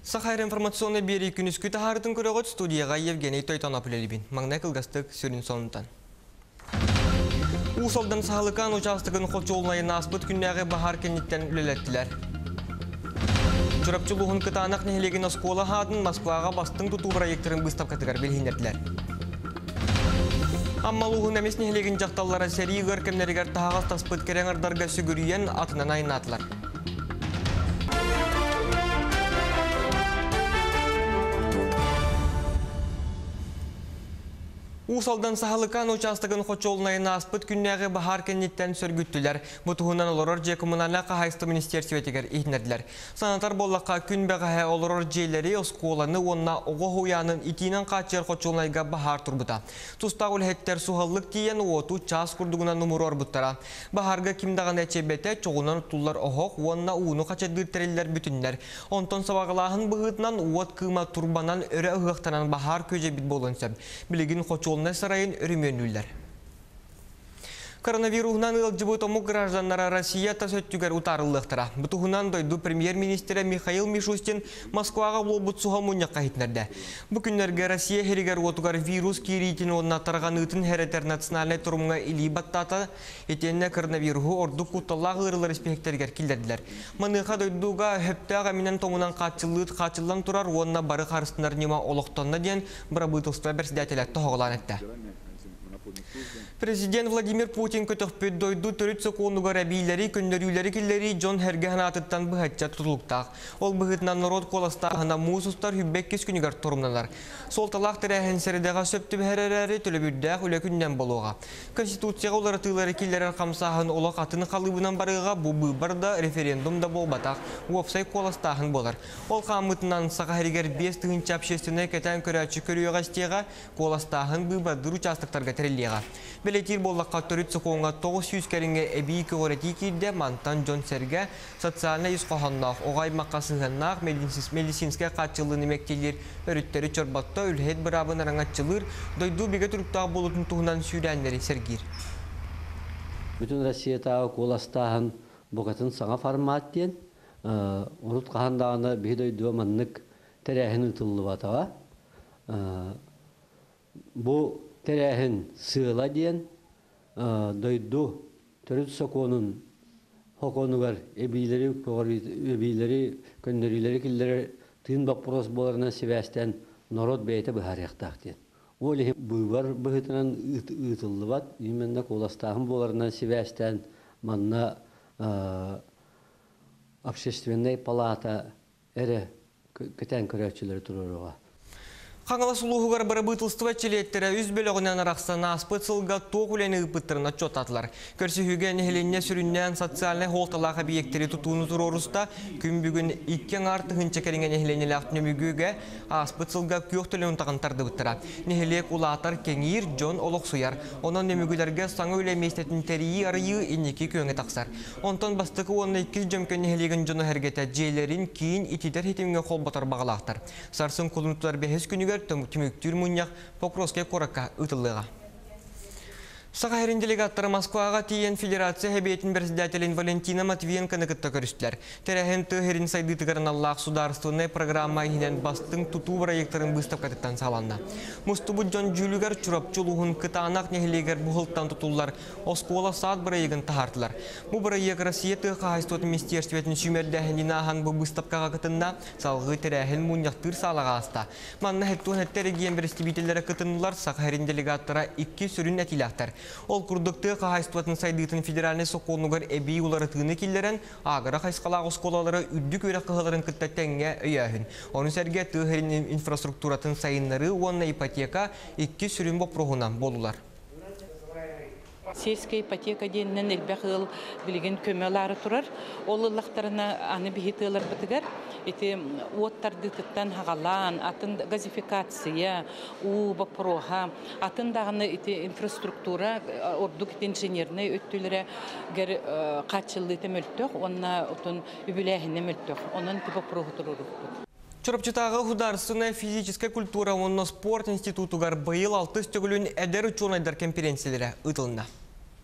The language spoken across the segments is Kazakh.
Сахар информационный бери күнүскү тахарын көрөгөт студияга Евгений Тойтонополелибин. Маңнай кылгастык сүрін сонунтан. Усалдан сахалыкан участыгын холчолунайын аспыт күннәге бахар кенниттен үлелеттилер. Чурапчылуғын кытанақ нехелеген оскола хадын Москваға бастың туту проекторын выставкатыгар белхинердилер. Аммалуғын әмес нехелеген жақталлара сәрі көркемнерігер тағас таспыт кереңардарга сүгірүйен атынан айнатылар. Усалдан сахалыкан участыгын хочолунайын аспыт күннәге бахар кенниттен сөргүттүлер. Бутуһунан олорор же коммуналдык хайсты министерстветигер ихнердилер. Санатар боллакка күн бәгәһе олорор жейлери осколаны онна ого хуянын итинен качыр хочолунайга бахар турбута. Тустагыл хеттер сухаллык тиен оту час курдугуна нумурор буттара. Бахарга кимдаган эчебете чогунан туллар охок онна уну качадыр тереллер бүтүннер. Онтон сабагалаһын быгытнан уот кыма турбанан өрө ыгыктанан бахар көже бит болонсап. Билигин хочол Сарайын өріменулер. Коронавирусынан ылжыбыт омук гражданнара Россия төсөттүгер утарылыктыра. Бутуһунан дойду премьер-министрі Михаил Мишустин Москвага болбут суха муньякка хитнерде. Бу күннерге Россия херигер отугар вирус киритин онна тарган ытын хер интернациональный турумга илибаттата этенне коронавирусу орду куталла гырылар респектергер килдердилер. Маныха дойдуга хептага менен томунан качыллан турар онна бары харыстынар нема олоктонна ден брабытылства председателя тоголан этте. Президент Владимир Путин көтөкпөт дойду төрүт соконугар әбейлери, күндөрүлери киллери Джон Херген атыттан быхатча тутулуктак. Ол быхытнан народ коластагына мусустар хүббеккес күнүгөр турумналар. Сол талак терәһен середега сөптү бәрәрәре төлөбүддә үле күндән болуга. Конституцияга улар тылары киллерен камсаһын олак атыны калыбынан барыга бу барда референдумда болбатак. Уопсай коластагын болар. Ол камытынан сагаригер 5 тыгынча общественный кетен көрәчү көрүгө стега коластагын быбадыр участоктарга тереллега. Белетир боллакка төрүт соконга 900 керинге эби көгөрөтикидде мантан Джон Серге социальный исқоханнақ, оғай мақасығаннақ медицинске қатчылыны мектелер өріттері чорбатта үлхет бірабын араңатчылыр дойду беге түріктағы болутын туғынан сүйрәнлері сергир. Бүтін Россия тағы коластағын бұғатын саңа форматтен ұлт қағандағыны бейдойдуа маннық тәрәхін ұтылы батаға. Бұл тәрәхін сыйла ден дойду төрүт соконун хоконугар эбилери көндөрүлери киллери тыын баппрос боларына себестен народ бейте быхаряктак ден. Ол быйбар быхытынан ытыллыбат именно коластагын боларына себестен манна общественный палата эре кетен көрөчүлөр туруруга. Қаңала сұлуғығар барабытылстыва челеттері үз бөлігінен арақсана аспыцылға тоғылені ұпыттырын отчет атылар. Көрсіхіге нехеленне сүріннен социальный холталақ объекттері тұтуыны тұр орыста күн бүгін иккен артығын чекерінген нехеленелі ақтынымігіге аспыцылға көқтілін тағантарды бұттыра. Нехелек ұлатар кеңір Джон олық сұяр. Онын немігілерге саңы өлі мейстетін тәрейі арыйы инекі көңі тақсар. Онтан бастықы онына 2 жөмкен нехелеген Джоны әргеті жейлерін кейін итидер хетімге қол батар бағалақтар. Сарсын қолынтылар бәхес күнігер түміктүр мұнияқ Покровская коракка ұтылыға. Сахарин делегаттары Москваға тиен федерация хебетін председателин Валентина Матвиенканы кытта көрістілер. Терәхен төхерин сайдытығарын Аллах сударственная программа ихінен бастың туту проекторын выставкатыттан саланна. Мустубу Джон Джулюгар чурапчулуғын кытанақ нехелегер бұғылттан тұтулар оскола саат проегін тахартылар. Бұ проег Россия тұққа хайстуат министерстветін сүймердәхінен ахан бұ выставкаға кытында салғы терәхен мұнияқтыр салаға аста. Манна хеттуын әттереген бірістібителері кытынылар Сахарин делегаттара 2 сүрін әтилақтар. Ол күрдікті қағайстуатын сайдығытын федеральный соқонуғар әбей олары тыны келдерін, ағыра қайсқалағы сколалары үдді көрі қығыларын күттәттенге өйәхін. Оның сәрге тұғырын инфраструктуратын сайынлары онына ипотека 2 сүрін боп проғынан болулар. Сельская ипотека деннен элбэх ыл билген көмөлары турар. Ол ыллактарына аны бихитылар битигер. Эти оттардыттан хагалан, атын газификация, у бапроха, атын дагыны эти инфраструктура, ордук инженерный өттүлөрө гер качылды темөлтөк, онна отун үбүлэхине мөлтөк. Онун типа прохутуру. Чурапчытағы государственная физическая культура онно спорт институтугар быйыл 6 стөгілін әдер ученыйдар конференциялері ұтылында.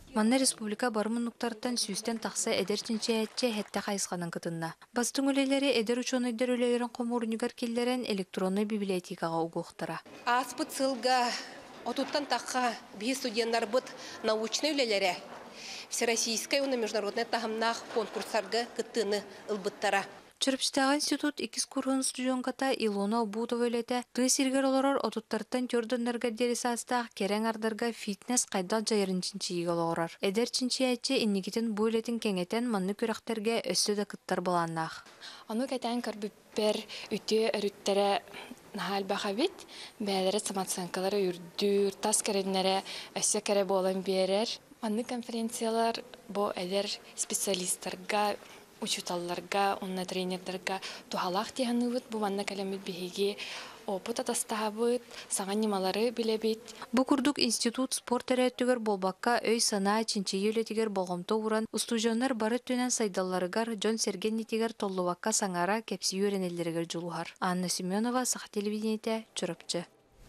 Манна республика барымыннуктарыттан сүүстен тақса эдер чинчаятче хетте қайысқанын кытынна. Бастың өлелері эдер ученыйдер өлелерін қомурнигар келлерен электронный библиотекаға угуқтыра. Аспыт сылга отуттан таққа бей студенттар бұд научный өлелері. Всероссийская и международная тағымнақ конкурстарға кыттыны ылбыттара. Чырпчтағы институт икис курғын студионката Илона Обутова өлеті тығы сиргер оларар отуттарттан көрдінлерге дересастақ керен ардарға фитнес қайдал жайырын чинчиігі оларар. Эдер чинчиятче иннигетін бұл өлетін кеңетен манны көріқтерге өсті да кыттар боланнақ. Оны кәтен көрбіппер үті өріттері нахал баха бит, бәлері саматсанкалары үрдүр, тас кәренлері өсі кәрі болан берер. Манны конференциялар бұл әдер специалисттарға, учуталларга, онна тренердерга тухалах тиһаныбыт, бу манна калемит биһиги опыт атастаһабыт, саҥан нималары билебит. Бу курдук институт спорт эрээттүгер болбакка өй санаа чинчии үлетигер болгомто уран устужоннар бары түнен сайдалларыгар Жон Сергеннитигер толлубакка саңара кепси үйренеллеригер жулухар. Анна Семенова, Сах телевидениете, Чурапчы.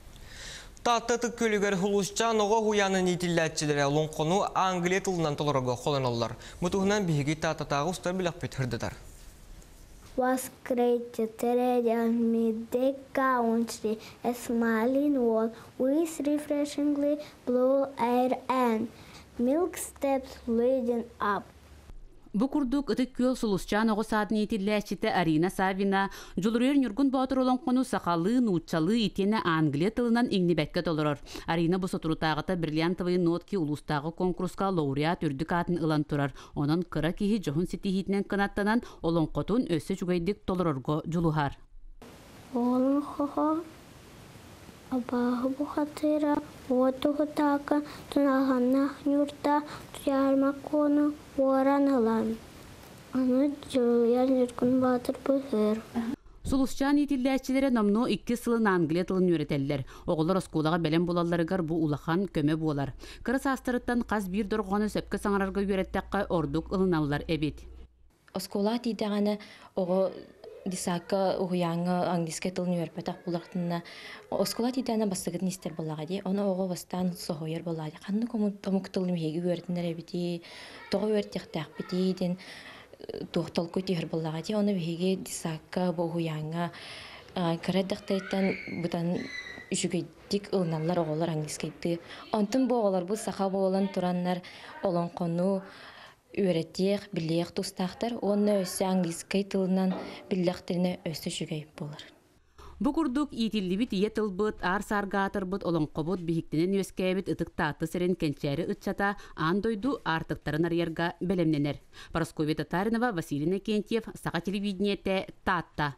Таттык көлігер хулушчан оға хуянын итилләтчілері лонқону Англия тылынан толырға қолын олар. Мұтығынан бігі таттатағы ұстар білік бетірдідар. Was created mid country, a smiling wall with refreshingly blue air and milk steps leading up. Бу курдук ытык күл сулусчан оғы саадын етилләчіті Арина Савина, жулурер нүргін батыр олонқону сақалы, нуутчалы итені Англия тылынан иңнебәкке толырыр. Арина бұсы тұрутағыта бриллиантовый нотки улустағы конкурска лауреат үрдік атын ылан тұрар. Онын кыра кихи жоғын сетихитінен кынаттанан олонқотун өсі жүгейдік толырырго жулухар. Олын хоho, абағы бұхатыра, отығытақа, тұнағаннақ нүрта, тұярмақону, оранылан. Аны жылыяр нүркін батыр бұғыр. Сулусчан итилләчиләре намно 2 сылын Англия тылын үйретелләр. Оғылар осколаға бәлем болаларыгар бу улахан көмө буолар. Кырыс астырыттан қаз бир дорғаны сөпке саңарарга үйреттәкка ордук ылыналар эбит. Оскола тидәгәне ого дисакка уянга английский тылын үйрәтпәтәк булактына. Оскола тидәне бастыгын истер булага ди. Аны ого бастан сохойер булады. Канны комук тылын меге үйрәтеннәр эбити. Тога үйрәттәк бити ден туhtol көтер булага ди. Аны беге дисакка бу уянга креддәктәйтән бутан жүгәйдик ылналар оголар английскийди. Антын бу оголар бу саха болан тураннар олонкону үйрәтек, билек тустактар, оны өсі английский тылынан биллектеріне өсі жүгей болар. Бу курдук итиллибит ие тылбыт, ар-сарга атырбыт, олонқобыт, бихиктенен өскәбит, ытык тааты сирен кенчәри ытчата, андойду артыктарын арьерга белемненер. Парасковья Татаринова, Василий Накентьев, Саха телевидениете, Татта.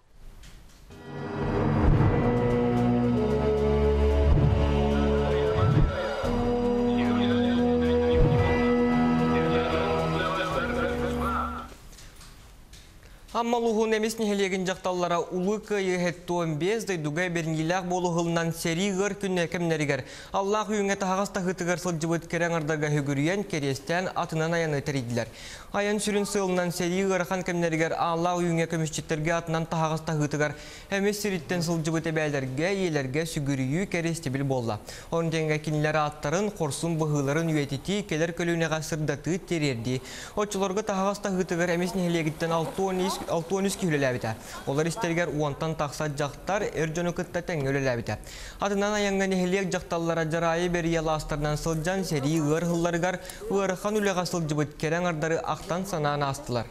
Аммалуғын әмес нехелеген жақталлара улы күйі хеттуын безді дугай бернилақ болу ғылынан сери ғыр күнне кемнерігер. Аллах үйіңе тағаста ғытығыр сылжыбыт керен ардарға хүгіріен керестен атынан аяны тәрейділер. Аян сүрін сылынан сери ғырхан кемнерігер Аллах үйіңе көмішчеттерге атынан тағаста ғытығыр әмес сиріттен сылжыбыт әбәлдерге, елерге сүгірію керестебіл болла. Он денге кинлер аттарын, қорсын бұғыларын үйететі келер көліне ғасырдаты терерді. Отчыларға тағаста ғытығыр әмес нехелегіттен 6-13 күйілеләбіті. Олар істергер уантан тақсат жақтар әржөні күтті тәңі өлеләбіті. Атынан аяңған ехелек жақталлара жарайы бері еластарынан сылжан сәри ғыр ғылларығар ғырхан үліға сылжыбыт керен ардары ақтан санаан астылар.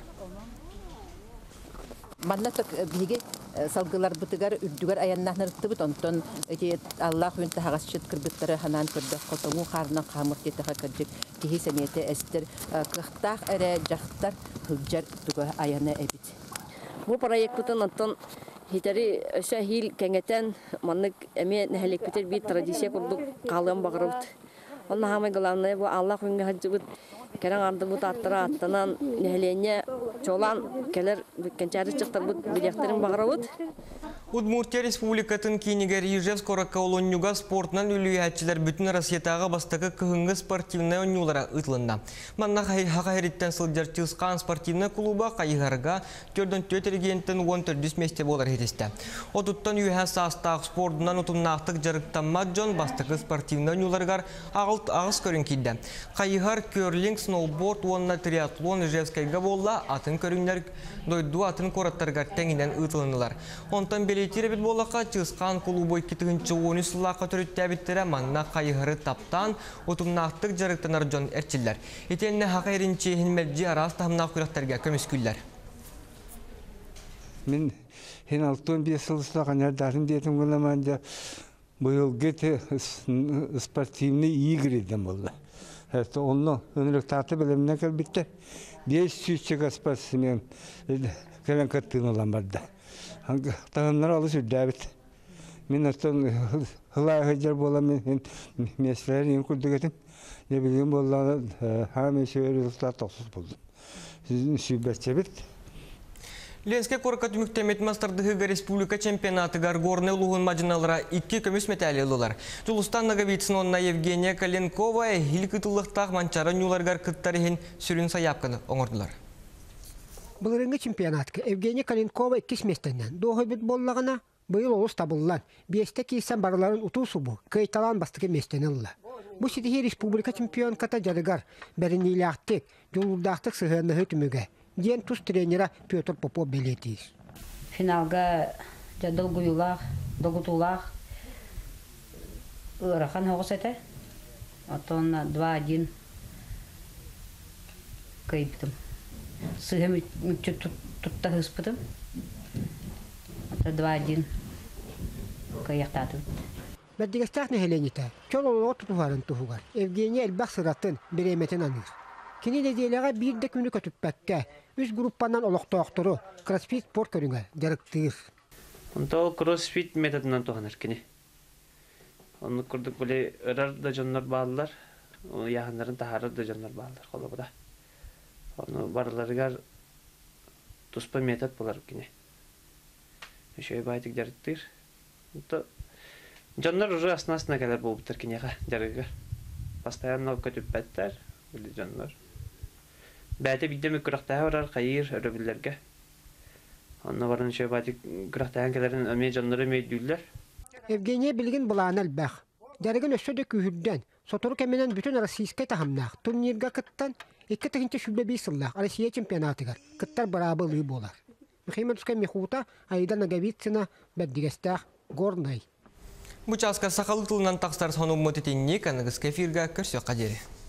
Манна так биге салгылар бутыгар үрдүгөр аяннахнарытты бут онтон Аллах үнтә хагасчыт кырбыттары ханан көрдө котоңу харна камык кетеха кырдык тихи семете эстер кыхтах эре жактар хылжар туга аяна эбит. Бу проекттан онтон хитери шахил кеңетен маннык эме нәһелек битер бит традиция курдук калын багырып. Онна хамай главное бу Аллах үнге хаҗыбыт керен арды бут аттыра аттанан нәһелене чолан келер кенчәри чыктыр бу билектерин багырып. Удмуртия Республикатын кейнігер Ижевск Оракка олонюга спортынан үліятчілер бүтін Россиятаға бастығы күхінгі спортивны онюлара ұтлында. Манна хақайреттен сылдар тылсқан спортивны клуба қайығарға көрден төт регенттен 14 месте болар хетесті. Отуттан үйән састағы спортынан ұтымнақтық жарықтанма жон бастығы спортивны онюларғар ағыз көрін кейді. Қайығар көрлинг, сноуборд, онна триатлон Ижевскайға болла атын көрінлер дойду атын кораттарғар тәңінен ұтлынылар. Онтан белетері бет болақа чысқан клубой кетігінші 10 сылаққа түрітті әбіттері манна қайығыры таптан ұтымнақтық жарықтанар жон әрчілер. Етеніне хақайринче хинмәлжі арас тахымнақ күрақтарға көміскүллер. Мен хен 6-5 сылыстаған әрдәрін детім ғыламанды бұйыл геті спортивный игры дем болды. Оны өнірік таты біліміне кәлбітті 500 чеға спортсмен кәлін кәттігін olan барды. Тағымдар алыс үддәбіт. Мен астан ғылағыжар боламын, меслерін күрдік етім. Не білген болағын, ғам есеуері ұлтар тоқсыз болдым. Сіздің сүйбәтче біт. Ленске коркат үміктемет Мастардығы Республика чемпионаты горный ұлығын мажиналара 2 көміс металі ұлылар. Жулыстан нағабитсін онна Евгения Каленкова хилкітылықтақ манчары нюларғар күттарығын сүрін саяпқаны оңырдылар. Бұлырыңғы чемпионатқа Евгения Каленкова 2 местеннен доғы бет боллағына бұйыл олыс табылылан. Бесте кейсен барыларын ұтусы бұл, көйталан бастығы местенелі. Бұл сетихи республика чемпионката жарығар бәрінейлі ақтық, жолудақтық сығырнығы түміге. Ден тұс тренера Петр Попов белетейіз. Финалға жадыл бұйылақ, доғытулақ ұрақан оғыс әті. Отонна 2-1 көйіптім. Сығым үтчі тұтта ғыспыдым. 2-1 көйіқтатым. Бәддігістақ нәхеленеті, чол олығы тұтуғарын тұғығар. Евгения Элбақ сыратын береметін аныр. Кені деделіға бірді күні көтіппәкке, үз группанан олықтауқтыру, кроссфит спорт көріңі, жарықтығыр. Онтол кроссфит методынан тұғанар кені. Оны күрдік біле ұрар да жонлар бағылар, яғындарын тахарыр да жонлар бағылар қолы бұда. Оны барыларығар тұспа метод болар кені. Үшөй байтық жарықтығыр. Жонлар ұры асынасына кәлер бұл бұттар кенеға жарығығар. Постоянно көтіппәттер, білі жонлар. Бәті бидемі күрақтағы орар қайыр өрөбілерге. Онна барын үшөй байтық күрақтағын кәлерін өме жонлары мейдүйлер. Евгения білген бұлағын әлбәқ. Дәрігін өссөді күйірден, сотыру кәменен бүтін Российскай тахамнақ, турнирға кыттан 2 тігінші шүлбе бейсыллақ Россия чемпионатығар, кыттар барабы лүй болар. Михайман Тускай Мехута, Айда Нагавицина, Бәддігестақ, Горнай. Бұчасқа сақалы тылынан тақстар соны ұмыт етенне кәнігіз кәфирға көрсе қадері.